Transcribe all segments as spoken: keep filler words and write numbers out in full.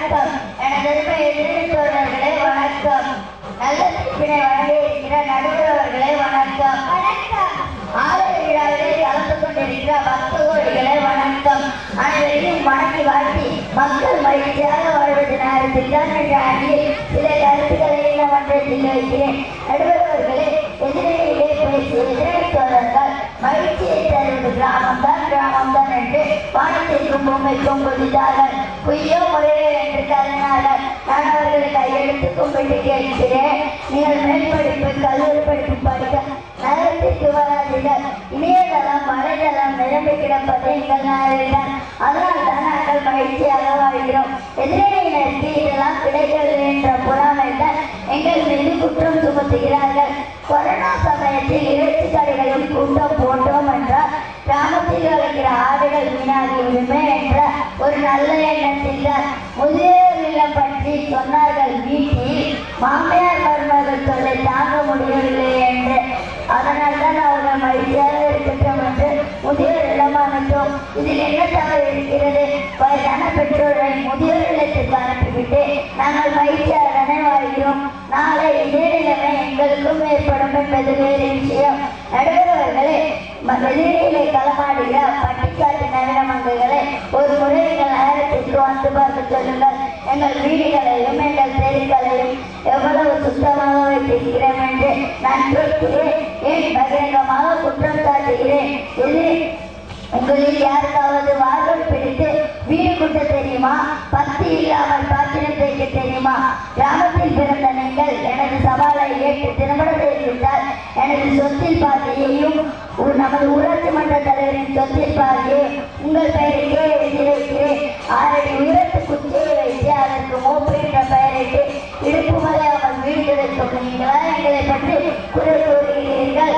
வணக்கம். எனது எதிர்த்தோழர்களே வணக்கம். நல்ல தீர்ப்பினை வழங்க இருக்கிற நடுவர் அவர்களே வணக்கம். வணக்கம். ஆலய விழாவிலே கலந்து கொண்டிருக்கிற பக்த கோடிகளே வணக்கம். அனைவரையும் வணங்கி வாழ்த்தி மக்கள் மகிழ்ச்சியாக வாழ்வது நேரத்தில் தான் என்ற அணியில் சில கருத்துக்களை என்னவென்று வைக்கிறேன். நடுவர் அவர்களே, எதிரிலே பேசிய எதிர்த்தோழர்கள் மகிழ்ச்சியை தருவது கிராமம் தான் கிராமம் தான் என்று வானத்திற்கும் பூமிக்கும் குதித்தார்கள். குய்யோ முறையோ என்று கருதினார்கள். நான் அவர்களை கையெழுத்து கும்பிட்டு கேட்கிறேன், நீங்கள் மேற்படிப்பு கல்லூரி படிப்பு படிக்க நகரத்திற்கு வராதீர்கள். இணையதளம் வலைதளம் நிரம்பி கிடப்பது எங்கள் நாடுதான். அதனால் தான் நாங்கள் மகிழ்ச்சியாக வாழ்கிறோம். எதிரியினருக்கு இதெல்லாம் கிடைக்கிறது என்ற புறாமைதான் எங்கள் மீது குற்றம் சுமத்துகிறார்கள். கொரோனா சமயத்தில் இறைச்சி கடைகளில் கூட்டம் போட்டோம் என்றால் கிராமத்தில் வளர்க்கிற ஆடுகள் வீணாகிவிடுமே என்ற ஒரு நல்ல எண்ணத்தில் தான் முதியோர் இல்லம் பற்றி சொன்னார்கள். வீட்டில் மாமியார் மருமகள் சொல்லை தாங்க முடியவில்லை என்று. அதனால் தான் அவர்கள் மகிழ்ச்சியாக இருக்கட்டும் என்று முதியோர் இல்லம் அமைத்தோம். இதில் என்ன தவறு இருக்கிறது? வயதான பெற்றோரை முதியோர் இல்லத்திற்கு அனுப்பிவிட்டு நாங்கள் மகிழ்ச்சியாகவே வாழ்கிறோம். நாளை இதே நிலைமை எங்களுக்கும் ஏற்படும் என்பது வேறு விஷயம். நடுவர்களே, எதிரிலே களமாடுகிற பட்டிக்காட்டு நவீன மங்கைகளை ஒரு முறை எங்கள் நகரத்திற்கு வந்து பார்க்க சொல்லுங்கள். எங்கள் வீடுகளையும் எங்கள் தெருக்களையும் எவ்வளவு சுத்தமாக வைத்திருக்கிறோம் என்று நான் கேட்கிறேன். ஏன் பகிரங்கமாக குற்றம் சாட்டுகிறேன்? எதிரி உங்களில் யாருக்காவது வார்கள் பிடித்து வீடு கூட்ட தெரியுமா? பக்தி இல்லாமல் பாத்திரம் தேய்க்க தெரியுமா? கிராமத்தில் பிறந்த நீங்கள் எனது சவாலை ஏற்று திருமணம் செய்துவிட்டால் எனது சொத்தில் பாதியையும் நமது ஊராட்சி மன்ற தலைவரின் சொத்தில் பாதியை உங்கள் பெயருக்கே எழுதி வைக்கிறேன். ஆறடி உயரத்து குச்சியை வைத்து அதற்கு மோப்பு என்ற பெயரிட்டு இடுப்பு வரை அவர் வீடு கிடைக்கும். நீங்களா எங்களை பற்றி குரல் கூறுகிறீர்கள்?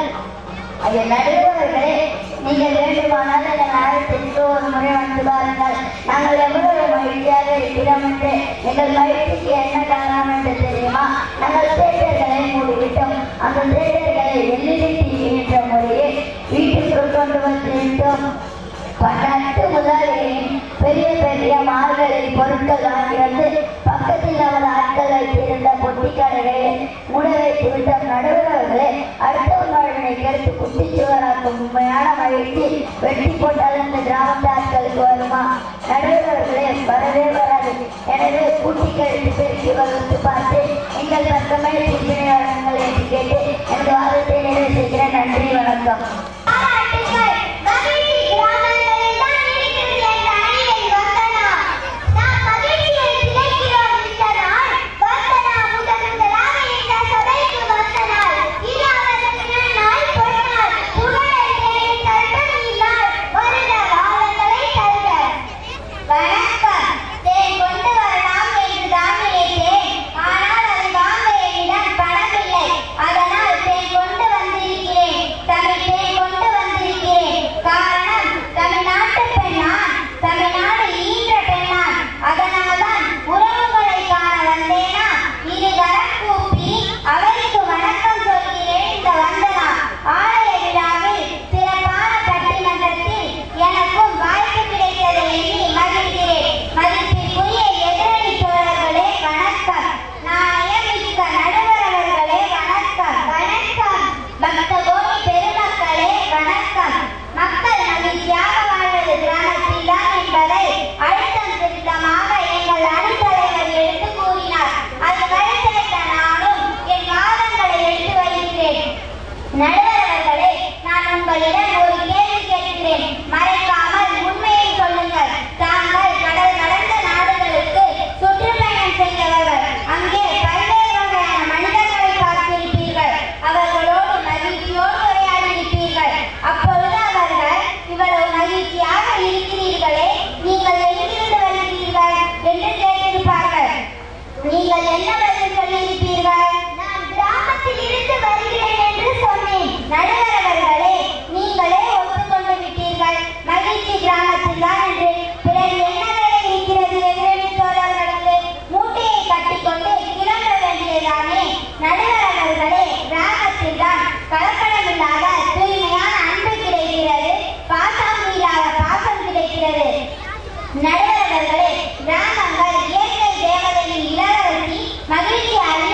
ஐயா நடுவர்களே, நீங்கள் வேண்டுமானால் எங்கள் நேரத்திற்கு ஒரு முறை வந்து பாருங்கள். நாங்கள் எவ்வளவு மகிழ்ச்சியாக இருக்கிறோம் என்று. எங்கள் மகிழ்ச்சிக்கு என்ன காரணம் என்று தெரியுமா? நாங்கள் தேட்டர்களை மூடிவிட்டோம். அந்த தேட்டர்களை எல்இடி டிவி என்ற முறையை வீட்டுக்கு கொண்டு வந்துவிட்டோம். பன்னெண்டு முதலில் பெரிய பெரிய மால்களில் பொருட்கள் வாங்கி வந்து பக்கத்தில் நமது ஆட்கள் வைத்திருந்த பொட்டி கடைகளை மூட வைத்து விட்டோம். நடுவர்களே, அடுத்தவன் வாழ்வினை கருத்து குட்டிச்சுவராக்கும் உண்மையான மகிழ்ச்சி வெட்டி போட்டால் இந்த கிராமத்து ஆட்களுக்கு வருமா? நடுவர்களே, வரவே வராது. எனவே கூட்டி கழித்து பெருக்கி வகுத்து பார்த்து எங்கள் பக்கமே திருப்பினை வழங்குங்கள் என்று கேட்டு எனது வாதத்தை நிறைவு செய்கிறேன். நன்றி, வணக்கம். நடுவர்களே, நான் உங்களிடம் ஒரு கேள்வி கேட்கிறேன். மறைக்காமல் உண்மையை சொல்லுங்கள். தாங்கள் கடல் கடந்த நாடுகளுக்கு சுற்றுப்பயணம் செய்தவர்கள். அங்கே பல்வேறு வகையான மனிதர்களை பார்த்திருப்பீர்கள். அவர்களோடு மகிழ்ச்சியோடு உரையாடியிருப்பீர்கள். அப்பொழுது அவர்கள் இவ்வளவு மகிழ்ச்சியாக இருக்கிறீர்களே, நீங்கள் எங்கிருந்து வருகிறீர்கள் என்று கேட்டிருப்பார்கள். நீங்கள் என்ன பதில் சொல்லியிருப்பீர்கள்? நான் கிராமத்தில் இருந்து வருகிறேன் என்று சொன்னேன். நடுவர்களே, நீங்களே ஒத்துக்கொண்டு விட்டீர்கள் மகிழ்ச்சி கிராமத்தில் தான் என்று. பிறகு என்ன வேலை இருக்கிறது எதிரணி தோழர்களுக்கு? மூட்டையை கட்டிக்கொண்டு கிளம்ப வேண்டியதானே? நடுவர்களே, கிராமத்தில் தான் கலப்படம் இல்லாத தூய்மையான அன்பு கிடைக்கிறது, பாசம் இல்லாத பாசம் கிடைக்கிறது. நடுவர்களே, கிராமங்கள் இயற்கை மகிழ்ச்சி அறி